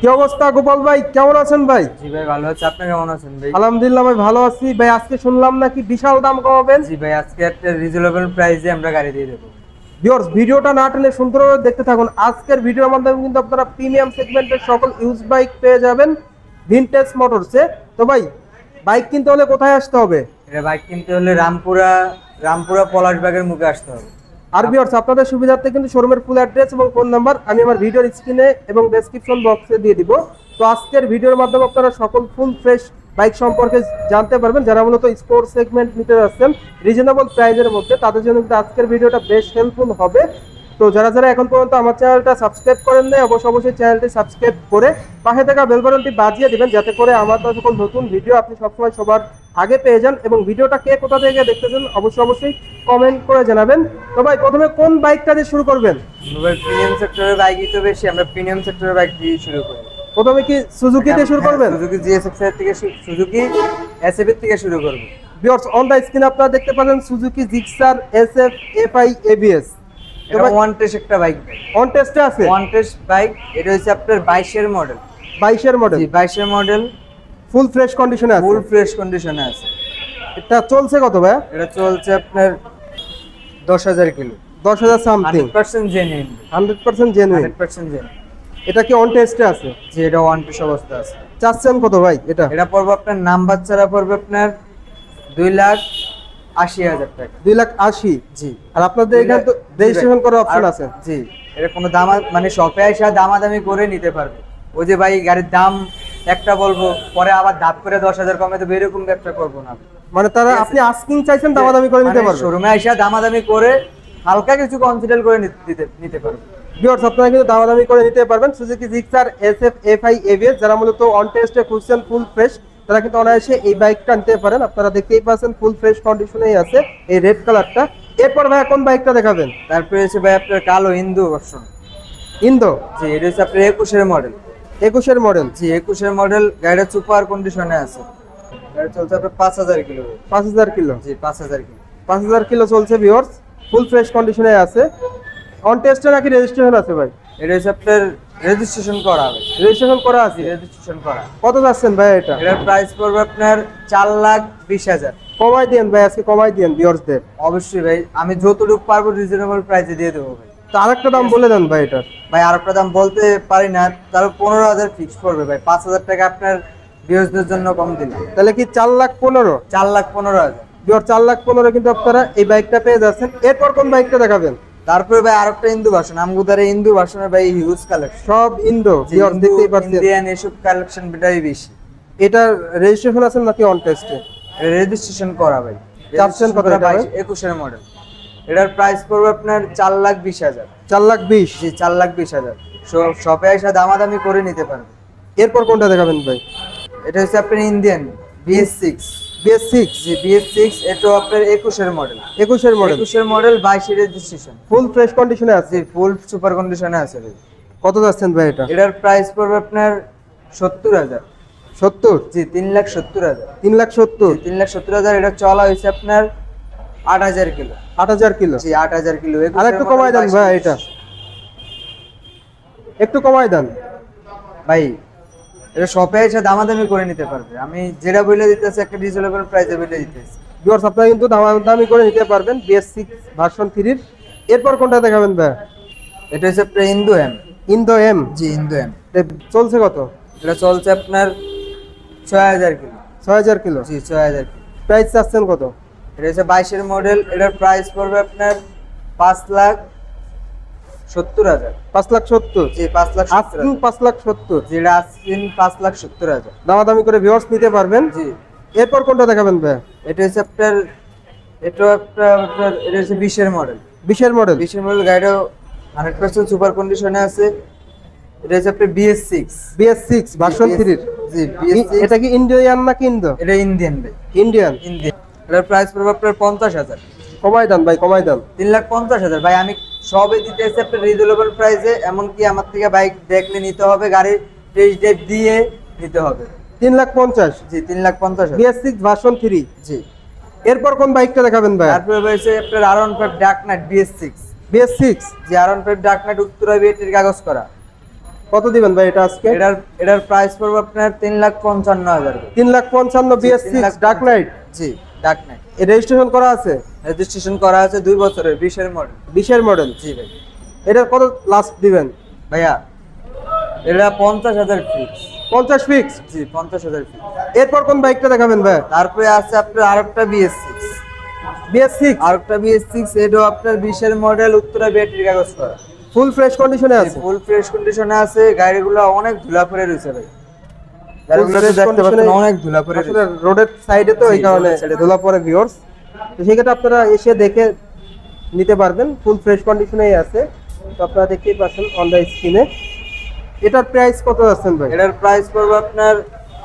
কি অবস্থা গোপাল ভাই, কেমন আছেন ভাই? জি ভাই ভালো আছি, আপনি কেমন আছেন ভাই? আলহামদুলিল্লাহ ভাই, ভালো আছি ভাই। আজকে শুনলাম নাকি বিশাল দাম কমাবেন। জি ভাই, আজকে একটা রিজনেবল প্রাইসে আমরা গাড়ি দিয়ে দেবো। ভিউয়ার্স, ভিডিওটা না টেনে সুন্দরভাবে দেখতে থাকুন। আজকের ভিডিওর মাধ্যমে কিন্তু আপনারা প্রিমিয়াম সেগমেন্টের সকল ইউজ বাইক পেয়ে যাবেন ভিনটেজ মোটরসে। তো ভাই, বাইক কিনতে হলে কোথায় আসতে হবে? এটা বাইক কিনতে হলে রামপুরা পলাশবাগের মুখে আসতে হবে। আর ভিউয়ার্স, আপনাদের সুবিধার্থে কিন্তু শোরুমের ফুল অ্যাড্রেস এবং ফোন নাম্বার আমি আমার ভিডিওর স্ক্রিনে এবং ডেসক্রিপশন বক্সে দিয়ে দিব। তো আজকের ভিডিওর মাধ্যমে আপনারা সকল ফুল ফ্রেশ বাইক সম্পর্কে জানতে পারবেন। যারা মূলত স্পোর্টস সেগমেন্ট নিতে যাচ্ছেন রিজনেবল প্রাইজের মধ্যে, তাদের জন্য কিন্তু আজকের ভিডিওটা বেশ হেল্পফুল হবে। তো যারা যারা এখন পর্যন্ত আমার চ্যানেলটা সাবস্ক্রাইব করেন নাই, অবশ্যই চ্যানেলটি সাবস্ক্রাইব করে পাশে থাকা বেল বাটনটি বাজিয়ে দিবেন, যাতে করে আমার সকল নতুন ভিডিও আপনি সবসময় সবার আগে পেয়ে যান। এবং ভিডিওটা কে কোথা থেকে দেখতেছেন অবশ্যই কমেন্ট করে জানাবেন। তো ভাই, প্রথমে কোন বাইকটা দিয়ে শুরু করবেন? ভাই প্রিমিয়াম সেক্টরের বাইকই তো বেশি, আমরা প্রিমিয়াম সেক্টরের বাইক দিয়ে শুরু করি। প্রথমে কি সুজুকি দিয়ে শুরু করবেন? সুজুকি জিএসএক্স এর থেকে, সুজুকি এসএফ এর থেকে শুরু করব। ভিউয়ার্স, অন দা স্ক্রিন আপনারা দেখতে পাচ্ছেন Suzuki Gixxer SF FI ABS. এটা ওয়ান টেস্ট একটা বাইক, অন টেস্টে আছে। ওয়ান টেস্ট বাইক। এটা হচ্ছে আপনার 22 এর মডেল। 22 এর মডেল। জি 22 এর মডেল, ফুল ফ্রেশ কন্ডিশনে আছে। ফুল ফ্রেশ কন্ডিশনে আছে। এটা চলছে কত ভাই? এটা চলছে আপনার 10,000 kilo. 10,000 something. 100% genuine. 100% genuine. 100% genuine. এটা কি অন টেস্টে আছে? জি এটা ওয়ান টেস্ট অবস্থা আছে। চাচ্ছেন কত ভাই এটা? এটা পড়বে আপনার নাম্বার ছাড়া পড়বে আপনার 2,80,000 টাকা। 2,80,000। জি। আর আপনাদের এখানে তো রেজিস্ট্রেশন করার অপশন আছে। জি, এটা কোনো মানে শপে এসে দামাদামি করে নিতে পারবে। ওই যে ভাই গাড়ির দাম একটা বলবো, পরে আবার দাম করে 10,000 কমে দেবে, এরকম ব্যবসা করবো না। মানে তারা আপনি আস্কিং চাইছেন, দামাদামি করে নিতে পারবে। শোরুমে এসে দামাদামি করে হালকা কিছু কনসিডার করে নিতে পারবে। ভিউয়ার্স, আপনারা কিন্তু দামাদামি করে নিতে পারবেন Suzuki Gixxer SF FI ABS. যারা মূলত অন টেস্টে খুঁজছেন ফুল ফ্রেশ, তারা কিন্তু অনায়াসে এই বাইকটা নিতে পারেন। আপনারা দেখতেই পাচ্ছেন ফুল ফ্রেশ কন্ডিশনেই আছে এই রেড কালারটা। এরপর ভাই কোন বাইকটা দেখাবেন? তারপরে হচ্ছে ভাই আপনার কালো ইন্দু ভার্সন। ইন্দো। জি এটা হচ্ছে আপনার 21 এর মডেল। 21 এর মডেল। জি 21 এর মডেল। গাড়িটা সুপার কন্ডিশনে আছে। গাড়ি চলছে আপনার 5,000 কিলো। 5,000 কিলো। জি 5,000 কিলো। 5,000 কিলো চলছে ভিউয়ার্স, ফুল ফ্রেশ কন্ডিশনে আছে। অন টেস্টে নাকি রেজিস্ট্রেশন আছে ভাই? এটা হচ্ছে আপনার রেজিস্ট্রেশন করা হবে। রেজিস্ট্রেশন করা আছে। রেজিস্ট্রেশন করা। কত যাচ্ছেন ভাই এটা? এটার প্রাইস পড়বে আপনার 4,20,000। কমাই দেন ভাই, আজকে কমাই দেন ভিউয়ার্সদের। অবশ্যই ভাই, আমি যতটুকু পারবো রিজনেবল প্রাইসে দিয়ে দেবো ভাই। তো আরেকটা দাম বলে দেন ভাই এটা। ভাই আরেকটা দাম বলতে পারি না, তাহলে 15,000 ফিক্স পড়বে ভাই। 5,000 টাকা আপনার ভিউয়ার্সদের জন্য কম দিলাম। তাহলে কি 4,15,000? 4,15,000। ভিউয়ার 4,15,000 কিন্তু আপনারা এই বাইকটা পেয়ে যাচ্ছেন। এরপর কোন বাইকটা দেখাবেন? তারপরে ভাই আরেকটা ইন্দু ভার্সন, আমগুদারে ইন্দু ভার্সনের ভাই হিউজ কালেকশন। সব ইন্দো ভিউয়ার দেখতেই পাচ্ছেন। ইন্ডিয়ান এসব কালেকশন বেটাই বেশি। এটা রেজিস্ট্রেশন আছে নাকি অন টেস্টে? রেজিস্ট্রেশন করা ভাই। চাচ্ছেন কত এটা ভাই? 21 এর মডেল। এটার প্রাইস পড়বে আপনার 4,20,000। 4,20,000। জি 4,20,000। শপে এসে দামাদামি করে নিতে পারবে। এরপর কোনটা দেখাবেন ভাই? এটা হচ্ছে আপনার ইন্ডিয়ান BS6। BS6। জি BS6। এটা আপনার 21 এর মডেল। 21 এর মডেল। 21 এর মডেল, 22 এর রেজিস্ট্রেশন। ফুল ফ্রেশ কন্ডিশনে আছে। জি ফুল সুপার কন্ডিশনে আছে ভাই। কত যাচ্ছেন ভাই এটা? এটার প্রাইস পড়বে আপনার 70,000। 70? জি 3,70,000। 3,70,000। 3,70,000। এটা চলা হয়েছে আপনার 8,000 কিলো। 8,000 কিলো। জি 8,000 কিলো। আর একটু কমাই দেন ভাই, এটা একটু কমাই দেন ভাই। এটা শপে এসে দামাদামি করে নিতে পারবে। আমি যেটা বলে দিতেছি একটা রিজনেবল প্রাইসে বলে দিতেছি। ভিউয়ার্স, আপনারা কিন্তু দামাদামি করে নিতে পারবেন BS6 ভার্সন 3 এর। এরপর কোনটা দেখাবেন ভাই? এটা হচ্ছে আপনার ইন্দু এম। ইন্দো এম। জি ইন্দু এম। চলছে কত? এটা চলছে আপনার 6,000 কিলো। 6,000 কিলো। জি 6,000 কিলো। প্রাইস চাচ্ছেন কত? এটা হচ্ছে 22 এর মডেল। এটার প্রাইস পড়বে আপনার 5,70,000। 5,70,000। জি 5,70,000। আজকিং 5,70,000। যেটা আজকিন 5,70,000। দামাদামি করে ভিউয়ার্স নিতে পারবেন। জি। এরপর কোনটা দেখাবেন ভাই? এটা হচ্ছে আপনার এটা হচ্ছে 20 এর মডেল। 20 এর মডেল। 20 এর মডেল। গাড়িটা 100% সুপার কন্ডিশনে আছে। এটা হচ্ছে আপনার BS6। BS6 ভার্সন 3 এর। জি BS6। এটা কি ইন্ডিয়ান নাকি ইন্দো? এটা ইন্ডিয়ান ভাই। ইন্ডিয়ান। ইন্ডিয়ান। এটার প্রাইস পড়বে আপনার 50,000। কমাই দেন ভাই, কমাই দেন। 3,50,000 ভাই। আমি সবই দিতেছি আপনার রিজনেবল প্রাইসে। এমনকি আমার থেকে বাইক দেখলে নিতে হবে, গাড়ির টেস্ট ড্রাইভ দিয়ে নিতে হবে। 3,50,000। জি 3,50,000। BS6 version 3। জি। এরপর কোন বাইকটা দেখাবেন ভাই? তারপরে রয়েছে আপনার R15 dark knight BS6। BS6। জি R15 ডার্ক নাইট উত্তরা বিএটির কাগজ করা। কত দিবেন ভাই এটা আজকে? এটার প্রাইস পড়বে আপনার 3,55,000। 3,55,000 BS6 ডার্ক নাইট। জি ডার্ক নাইট। এর রেজিস্ট্রেশন করা আছে? রেজিস্ট্রেশন করা আছে 2 বছরের, 20 এর মডেল। 20 এর মডেল। জি ভাই। এটা কত লাস্ট দিবেন ভাইয়া এটা 50,000 ফিক্স। 50 ফিক্স? জি 50,000 ফিক্স। এরপর কোন বাইকটা দেখাবেন ভাই? তারপরে আছে আপনার আরেকটা BS6। BS6 আরেকটা BS6, এটাও আপনার 20 এর মডেল, উত্তরা ব্যাটারি কাগজ করা, ফুল ফ্রেশ কন্ডিশনে আছে? ফুল ফ্রেশ কন্ডিশনে আছে। গাড়িগুলো অনেক ধুলা পড়ে রয়েছে ভাই, গাড়িগুলো fresh দেখতে পাচ্ছেন condition-এ অনেক ধুলা পড়ে আসলে রয়েছে। রোডের সাইডে তো এই জি, কারণে road side-এ ধুলা পড়ে ভিউয়ার্স। তো সেক্ষেত্রে আপনারা এসে দেখে নিতে পারবেন, ফুল ফ্রেশ কন্ডিশনেই আছে। তো আপনারা দেখতেই পাচ্ছেন অন দ্য স্ক্রিনে। এটার প্রাইস কত আছেন ভাই? এটার প্রাইস পড়বে আপনার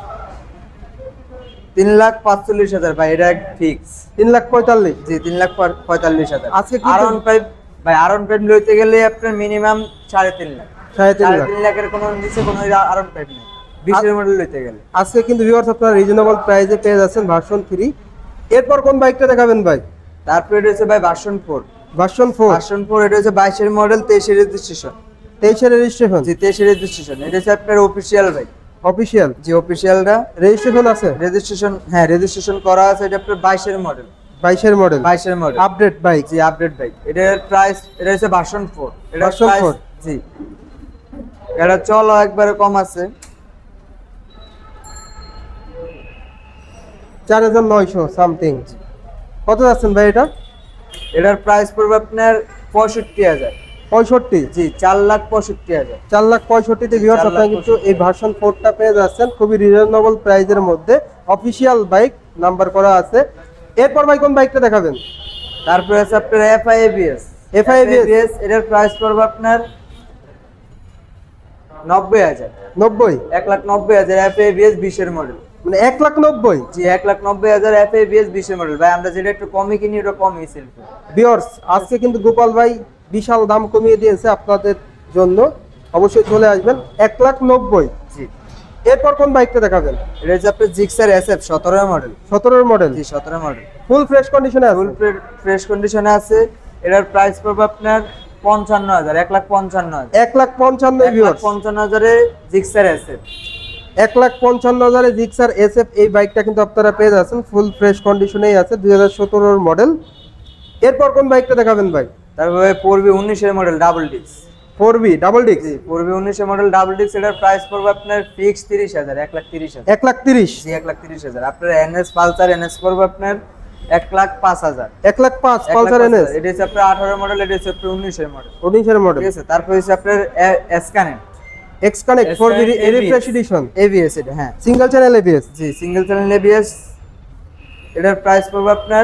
3,45,000 ভাই, এটা ফিক্স। 3,45,000? জি 3,45,000। আজকে কি R15 ভাই, R15 লইতে গেলে আপনার মিনিমাম 3.5 লাখ। 3.5 লাখ? 3.5 লাখের কোনো নিচে কোনো R15 নেই 20 এর মডেল লইতে গেলে। আজকে কিন্তু ভিউয়ার্স আপনারা রিজনেবল প্রাইসে পেয়ে যাচ্ছেন ভার্সন 3। এরপর কোন বাইকটা দেখাবেন ভাই? তারপরে এটা হচ্ছে ভাই ভার্সন 4। ভার্সন 4? ভার্সন 4 এটা হচ্ছে 22 এর মডেল, 23 এর রেজিস্ট্রেশন। 23 এর রেজিস্ট্রেশন? জি 23 এর রেজিস্ট্রেশন। এটা হচ্ছে আপনার অফিশিয়াল ভাই। অফিশিয়াল? জি অফিশিয়ালটা। রেজিস্ট্রেশন আছে? রেজিস্ট্রেশন, হ্যাঁ রেজিস্ট্রেশন করা আছে। এটা আপনার 22 এর মডেল। 22 এর মডেল? 22 এর মডেল আপডেট বাইক? জি আপডেট বাইক। এটার প্রাইস, এটা হচ্ছে ভার্সন 4। এটা Version 4? জি এটা চলো একবারে কম আছে। 4,900 সামথিং। কত যাচ্ছেন ভাই এটা? এটার প্রাইস পড়বে আপনার 65,000। 65? জি 4,65,000। 4,65,000 তে ভিউয়ার্স আপনারা কিন্তু এই ভার্সন 4টা পেয়ে যাচ্ছেন খুবই রিজনেবল প্রাইসের মধ্যে। অফিশিয়াল বাইক, নাম্বার করা আছে। এরপর ভাই কোন বাইকটা দেখাবেন? তারপরে আছে আপনার FI-ABS। FI-ABS? এটার প্রাইস পড়বে আপনার 90,000। 90? 1,90,000 FI-ABS 20 এর মডেল। মানে 1,90,000? জি 1,90,000 FI-ABS 20 এর মডেল। ভাই আমরা যেটা একটু কমই কিনি ওটা কমই সেল করি। ভিউয়ার্স আজকে কিন্তু গোপাল ভাই বিশাল দাম কমিয়ে দিয়েছে আপনাদের জন্য, অবশ্যই চলে আসবেন। 1,90,000? জি। এরপর কোন বাইকটা দেখাবেন? এটা হচ্ছে আপনার জিক্সার SF 17 এর মডেল। 17 এর মডেল? জি 17 মডেল, ফুল ফ্রেশ কন্ডিশনে আছে? ফুল ফ্রেশ কন্ডিশনে আছে। এটার প্রাইস পড়বে আপনার 55,000। 1,55,000। 1,55,000 ভিউয়ার্স? 1,55,000 এ জিক্সার SF। 1,55,000 এ জিক্সার SF এই বাইকটা কিন্তু আপনারা পেয়ে যাচ্ছেন, ফুল ফ্রেশ কন্ডিশনেই আছে, 2017 এর মডেল। এরপর কোন বাইকটা দেখাবেন ভাই? তারপরে পড়বে 19 এর model double disc. 4B double disc? জি পড়বে 19 এর মডেল ডাবল ডিস্ক। এটার প্রাইস পড়বে আপনার ফিক্স 30,000। 1,30,000। 1,30,000? জি 1,30,000। আপনার NS পালসার NS পড়বে আপনার 1,05,000। 1,05,000 পালসার NS? এটা হচ্ছে আপনার 18 এর মডেল, এটা হচ্ছে আপনার 19 এর মডেল। 19 এর মডেল? ঠিক আছে। তারপর হচ্ছে আপনার S-Connect। X-Connect 4B refresh addition? ABS এটা, হ্যাঁ সিঙ্গেল চ্যানেল ABS? জি সিঙ্গেল চ্যানেল ABS। এটার প্রাইস পড়বে আপনার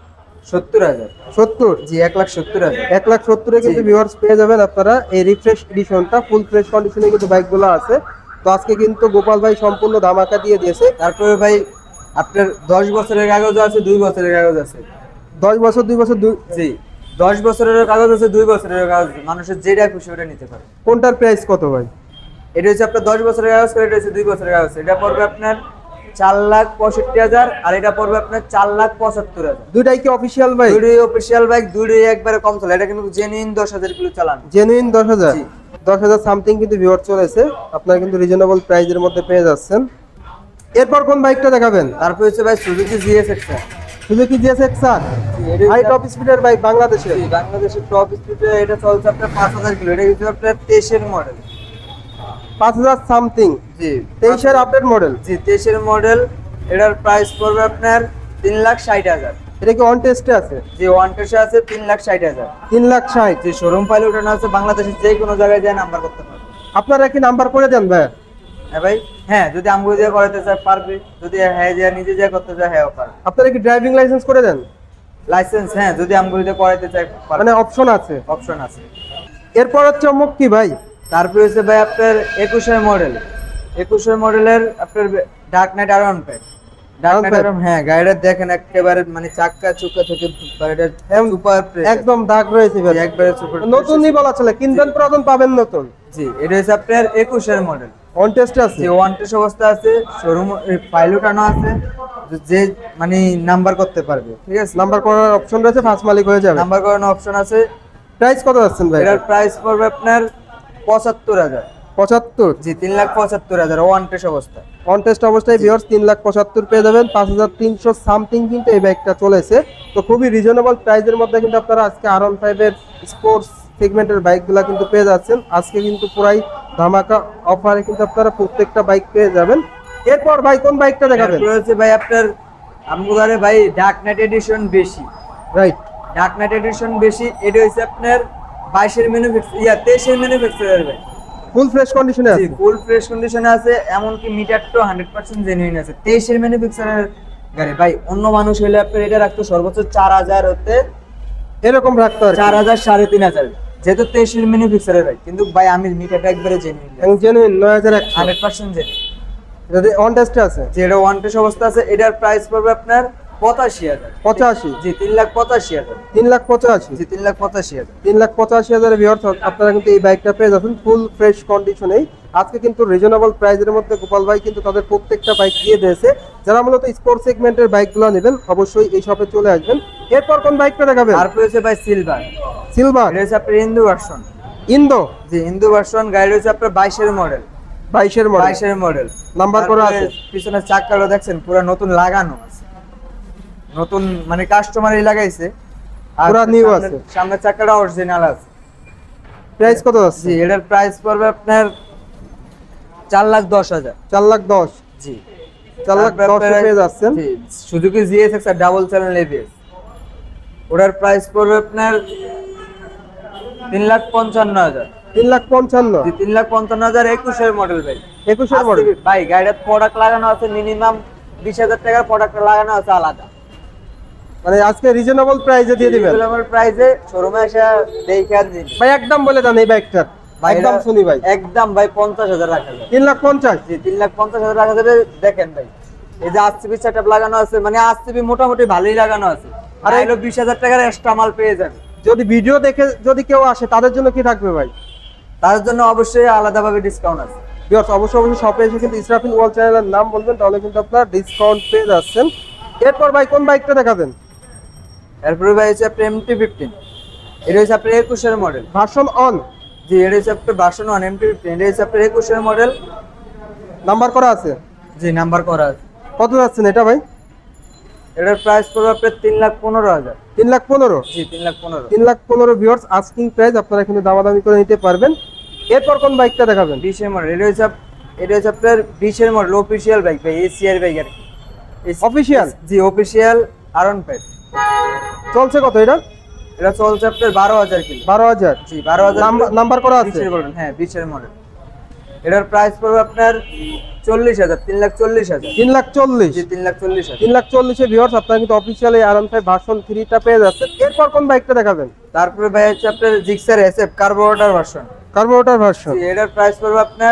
70,000। 70? জি 1,70,000। 1,70,000 এ কিন্তু ভিউয়ার্স পেয়ে যাবেন আপনারা এই রিফ্রেশ এডিশনটা, ফুল ফ্রেশ কন্ডিশনে কিন্তু বাইকগুলো আছে। তো আজকে কিন্তু গোপাল ভাই সম্পূর্ণ ধামাকা দিয়ে দিয়েছে। তারপরে ভাই আপনার 10 বছরের কাগজ আছে, 2 বছরের কাগজ আছে। 10 বছর 2 বছর জি 10 বছরের কাগজ আছে, 2 বছরের কাগজ, মানুষের যেটা খুশি ওটা নিতে পারে। কোনটার প্রাইস কত ভাই? এটা হচ্ছে আপনার 10 বছরের কাগজ, এটা হচ্ছে 2 বছরের কাগজ। এটা পড়বে আপনার 4,65,000 আর এটা পড়বে আপনার 4,75,000। দুইটাই কি অফিশিয়াল বাইক? দুটোই অফিশিয়াল বাইক, দুটোই একবারে কম চলে। এটা কিন্তু জেনুইন 10,000 কিলো চালান। জেনুইন 10,000? জি। 10,000 সামথিং কিন্তু ভিউয়ার চলেছে, আপনারা কিন্তু রিজনেবল প্রাইসের মধ্যে পেয়ে যাচ্ছেন। এরপর কোন বাইকটা দেখাবেন? তারপর হচ্ছে ভাই Suzuki GSX। Suzuki GSX-R? High top স্পিডের বাইক বাংলাদেশে? বাংলাদেশের টপ স্পিডে এটা চলছে আপনার 5,000 কিলো। এটা কিন্তু আপনার 23 এর মডেল। 5,000 সামথিং? জি 23 এর আপডেট মডেল? জি 23 এর মডেল। এটার প্রাইস পড়বে আপনার 3,60,000। এটা কি অন টেস্টে আছে? জি ওয়ান টেস্টে আছে 3,60,000। 3,60,000? যে শোরুম ফাইল ওঠানো আছে, বাংলাদেশের যে কোনো জায়গায় যায় নাম্বার করতে পারবে। আপনারা কি নাম্বার করে দেন ভাই? হ্যাঁ ভাই, হ্যাঁ যদি আমগো দিয়ে করাতে চায় পারবে, যদি হ্যাঁ যে নিজে যা করতে চায় হ্যাঁ পারবে। আপনারা কি ড্রাইভিং লাইসেন্স করে দেন? লাইসেন্স, হ্যাঁ যদি আমগো দিয়ে করাতে চায় পারবে, মানে অপশন আছে? অপশন আছে। এরপর হচ্ছে চমক কি ভাই? তারপরে হচ্ছে ভাই আপনার 21 এর মডেল। 21 এর মডেলের আপনার ডার্ক নাইট আরন প্যাক। ডার্ক নাইট আরন, হ্যাঁ গাড়িটা দেখেন একেবারে মানে চাক্কা চুক্কা থেকে গাড়িটা সুপার একদম দাগ রয়েছে ভাই, একবারে সুপার নতুনই বলা চলে, কিনবেন প্রথম পাবেন নতুন। জি এটা হচ্ছে আপনার 21 এর মডেল। অন টেস্টে আছে? যে ওয়ান টেস্ট অবস্থা আছে, শোরুম ফাইল ওঠানো আছে, যে মানে নাম্বার করতে পারবে। ঠিক আছে, নাম্বার করার অপশন রয়েছে, ফার্স্ট মালিক হয়ে যাবে। নাম্বার করানোর অপশন আছে। প্রাইস কত যাচ্ছেন ভাই? এটার প্রাইস পড়বে আপনার 75,000। 75 জি 3,75,000 ওয়ান টেস্ট অবস্থা। অন টেস্ট অবস্থায় ভিউয়ার্স 3,75,000 পেয়ে যাবেন। 5,300 সামথিং কিন্তু এই বাইকটা চলেছে। তো খুবই রিজনেবল প্রাইসের মধ্যে কিন্তু আপনারা আজকে R15 এর স্পোর্টস সেগমেন্টের বাইকগুলো কিন্তু পেয়ে যাচ্ছেন। আজকে কিন্তু পুরাই ধামাকা অফারে কিন্তু আপনারা প্রত্যেকটা বাইক পেয়ে যাবেন। এরপর ভাই কোন বাইকটা দেখাবেন? এরপর হচ্ছে ভাই আপনার আমগুলারে ভাই ডার্ক নাইট এডিশন বেশি, রাইট, ডার্ক নাইট এডিশন বেশি। এটা হচ্ছে আপনার 22 এর ম্যানুফ্যাকচার 23 এর ম্যানুফ্যাকচারার ভাই। ফুল ফ্রেশ কন্ডিশনে জি আছে। ফুল ফ্রেশ কন্ডিশনে আছে, এমনকি মিটারটাও 100% জেনুইন আছে। 23 এর ম্যানুফ্যাকচারার গাড়ি ভাই। অন্য মানুষ হলে আপনার এটা রাখতো সর্বোচ্চ 4,000 হতে এরকম রাখতে আর 4,000 3,500, যেহেতু 23 এর ম্যানুফ্যাকচারার ভাই। কিন্তু ভাই আমি মিটারটা একবারে জেনুইন, জেনুইন 9100 100% জেনুইন। যদি অন টেস্টে আছে, যেটা ওয়ান টেস্ট অবস্থা আছে, এটার প্রাইস পড়বে আপনার 85,000। 85, জি 3,85,000। 3,85,000, জি 3,85,000। 3,85,000 ভিউয়ার্স আপনারা কিন্তু এই বাইকটা পেয়ে যাচ্ছেন ফুল ফ্রেশ কন্ডিশনেই। আজকে কিন্তু রিজনেবল প্রাইসের মধ্যে গোপাল ভাই কিন্তু তাদের প্রত্যেকটা বাইক দিয়ে দিয়েছে। যারা মূলত স্পোর্টস সেগমেন্টের বাইকগুলো নেবেন অবশ্যই এই শপে চলে আসবেন। এরপর কোন বাইকটা দেখাবেন? তারপর হচ্ছে ভাই সিলভার। সিলভার, এটা হচ্ছে আপনার ইন্দু ভার্সন। ইন্দো, জি ইন্দু ভার্সন গাড়ি হচ্ছে আপনার 22 এর মডেল। 22 এর মডেল, 22 এর মডেল নাম্বার করা আছে। পিছনের চাকাগুলো দেখছেন পুরো নতুন লাগানো আছে, নতুন মানে কাস্টমারই লাগাইছে। আর পুরা নিউ আছে। সামনের চাকাটা অরিজিনাল আছে। প্রাইস কত আছে? জি এটার প্রাইস পড়বে আপনার 4,10,000। 4,10,000, জি 4,10,000 পেয়ে যাচ্ছেন। জি Suzuki GSX R double channel ABS, ওটার প্রাইস পড়বে আপনার 3,55,000। 3,55,000, জি 3,55,000 21 এর মডেল ভাই। 21 এর মডেল। ভাই গাড়ির প্রোডাক্ট লাগানো আছে মিনিমাম 20,000 টাকার প্রোডাক্ট লাগানো আছে আলাদা। মানে আজকে রিজনেবল প্রাইসে দিয়ে দিবেন রিজনেবল প্রাইসে শোরুমে এসে দেখে দিন ভাই। একদম বলে দেন এই বাইকটার ভাই। একদম শুনি ভাই। একদম ভাই 50,000 রাখা যাবে। 3,50,000, জি 3,50,000 রাখা যাবে। দেখেন ভাই এই যে আরসিবি সেটআপ লাগানো আছে, মানে আরসিবি মোটামুটি ভালোই লাগানো আছে। আর এলো 20,000 টাকার এক্সট্রা মাল পেয়ে যাবে। যদি ভিডিও দেখে যদি কেউ আসে তাদের জন্য কি থাকবে ভাই? তার জন্য অবশ্যই আলাদাভাবে ডিসকাউন্ট আছে। ভিউয়ার্স অবশ্যই অবশ্যই শপে এসে কিন্তু ইসরাফিল ওয়াল চ্যানেলের নাম বলবেন, তাহলে কিন্তু আপনারা ডিসকাউন্ট পেয়ে যাচ্ছেন। এরপর ভাই কোন বাইকটা দেখাবেন? এরপরে ভাই হচ্ছে আপনার MT-15। এটা হচ্ছে আপনার 21 এর মডেল। ভার্সন অন, জি এটা হচ্ছে আপনার ভার্সন 1 MT-15। এটা হচ্ছে আপনার 21 এর মডেল। নাম্বার করা আছে। জি নাম্বার করা আছে। কত যাচ্ছেন এটা ভাই? এটার প্রাইস পড়বে আপনার 3,15,000। 3,15,000, জি 3,15,000। 3,15,000 ভিউয়ার্স আস্কিং প্রাইস, আপনারা কিন্তু দামাদামি করে নিতে পারবেন। এরপর কোন বাইকটা দেখাবেন? 20 এর মডেল। এটা হচ্ছে আপনার 20 এর মডেল অফিশিয়াল বাইক ভাই, এসিআর বাইক আর কি। অফিশিয়াল? জি অফিশিয়াল R15। চলছে কত এটা? এটা চলছে আপনার 12,000 কিলো। 12,000, জি 12,000 নাম্বার করা আছে। 20 এর মডেল, হ্যাঁ 20 এর মডেল। এটার প্রাইস পড়বে আপনার 40,000, 3,40,000। 3,40,000, জি 3,40,000। 3,40,000 ভিউয়ার্স আপনারা কিন্তু অফিশিয়াল এই R15 ভার্সন 3টা পেয়ে যাচ্ছেন। এরপর কোন বাইকটা দেখাবেন? তারপরে ভাই হচ্ছে আপনার Gixxer SF carburetor version. Carburetor version, জি এটার প্রাইস পড়বে আপনার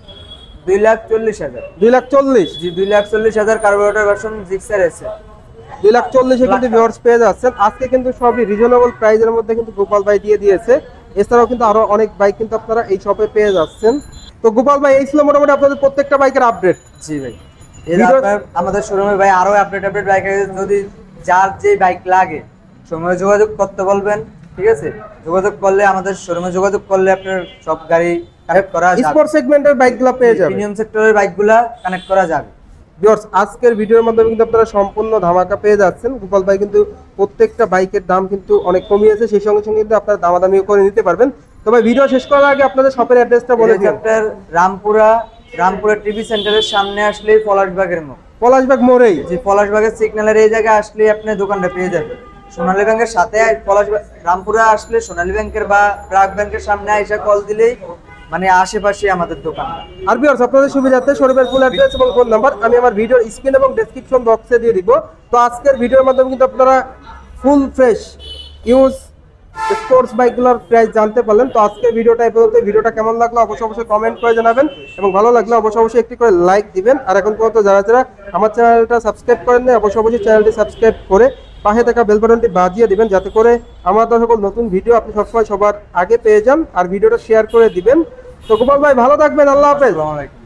2,40,000। 2,40,000, জি 2,40,000 কার্বোরেটর ভার্সন জিক্সার SF। 2,40,000 কিন্তু ভিউয়ার্স পেয়ে যাচ্ছেন। আজকে কিন্তু সবই রিজনেবল প্রাইসের মধ্যে কিন্তু গোপাল ভাই দিয়ে দিয়েছে। এছাড়াও কিন্তু আরো অনেক বাইক কিন্তু আপনারা এই শপে পেয়ে যাচ্ছেন। তো গোপাল ভাই এই ছিল মোটামুটি আপনাদের প্রত্যেকটা বাইকের আপডেট। জি ভাই আমাদের শোরুমে ভাই আরো আপডেট বাইক আছে। যদি যার যে বাইক লাগে সময় যোগাযোগ করতে বলবেন, ঠিক আছে? যোগাযোগ করলে আমাদের শোরুমে যোগাযোগ করলে আপনার সব গাড়ি কানেক্ট করা যাবে। স্পোর্টস সেগমেন্টের বাইকগুলো পেয়ে যাবেন, প্রিমিয়াম সেক্টরের বাইকগুলা কানেক্ট করা যাবে। ভিউয়ার্স আজকের ভিডিওর মাধ্যমে কিন্তু আপনারা সম্পূর্ণ ধামাকা পেয়ে যাচ্ছেন। গোপাল ভাই কিন্তু প্রত্যেকটা বাইকের দাম কিন্তু অনেক কমিয়েছে, সেই সঙ্গে সঙ্গে কিন্তু আপনারা দামাদামিও করে নিতে পারবেন। তো ভাই ভিডিও শেষ করার আগে আপনাদের শপের অ্যাড্রেসটা বলে দিন। আপনার রামপুরা টিভি সেন্টারের সামনে আসলে পলাশবাগের মোড়। পলাশবাগ মোড়েই? জি পলাশবাগের সিগন্যালের এই জায়গায় আসলে আপনি দোকানটা পেয়ে যাবেন। সোনালী ব্যাংকের সাথে রামপুরা আসলে সোনালী ব্যাংকের বা ব্র্যাক ব্যাংকের সামনে এসে কল দিলেই মানে আশেপাশে আমাদের দোকান। আর ভিউয়ার্স আপনাদের সুবিধার্থে শোরুমের ফুল অ্যাড্রেস এবং ফোন নাম্বার আমি আমার ভিডিওর স্ক্রিন এবং ডেসক্রিপশন বক্সে দিয়ে দিব। তো আজকের ভিডিওর মাধ্যমে কিন্তু আপনারা ফুল ফ্রেশ ইউজ স্পোর্টস বাইকগুলোর প্রাইস জানতে পারলেন। তো আজকের ভিডিওটা এই পর্যন্ত। ভিডিওটা কেমন লাগলো অবশ্যই অবশ্যই কমেন্ট করে জানাবেন, এবং ভালো লাগলে অবশ্যই অবশ্যই একটি করে লাইক দিবেন। আর এখন পর্যন্ত যারা যারা আমার চ্যানেলটা সাবস্ক্রাইব করেন না অবশ্যই অবশ্যই চ্যানেলটি সাবস্ক্রাইব করে পাশে থাকা বেল বাটনটি বাজিয়ে দিবেন, যাতে করে আমার সকল নতুন ভিডিও আপনি সবসময় সবার আগে পেয়ে যান। আর ভিডিওটা শেয়ার করে দিবেন। তো গোপাল ভাই ভালো থাকবেন, আল্লাহ হাফেজ। আসসালামু আলাইকুম।